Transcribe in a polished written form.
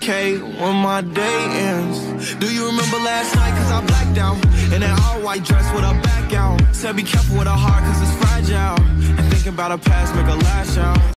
Okay, when my day ends. Do you remember last night? Cause I blacked out in that all-white dress with a back out. Said be careful with her heart cause it's fragile. And thinking about her past make her lash out.